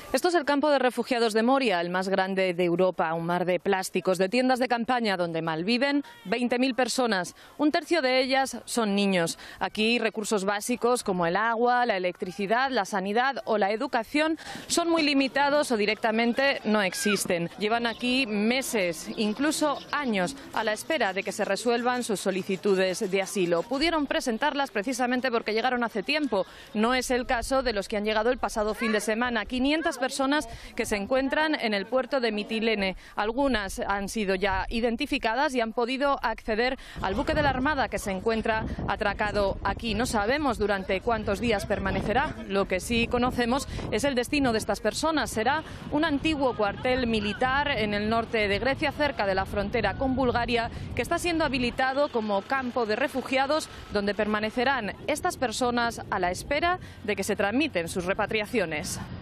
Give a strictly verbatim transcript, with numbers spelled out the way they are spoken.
Esto es el campo de refugiados de Moria, el más grande de Europa, un mar de plásticos, de tiendas de campaña donde malviven veinte mil personas. Un tercio de ellas son niños. Aquí recursos básicos como el agua, la electricidad, la sanidad o la educación son muy limitados o directamente no existen. Llevan aquí meses, incluso años, a la espera de que se resuelvan sus solicitudes de asilo. Pudieron presentarlas precisamente porque llegaron hace tiempo. No es el caso de los que han llegado el pasado fin de semana. quinientas personas que se encuentran en el puerto de Mitilene. Algunas han sido ya identificadas y han podido acceder al buque de la Armada que se encuentra atracado aquí. No sabemos durante cuántos días permanecerá. Lo que sí conocemos es el destino de estas personas. Será un antiguo cuartel militar en el norte de Grecia, cerca de la frontera con Bulgaria, que está siendo habilitado como campo de refugiados, donde permanecerán estas personas a la espera de que se tramiten sus repatriaciones.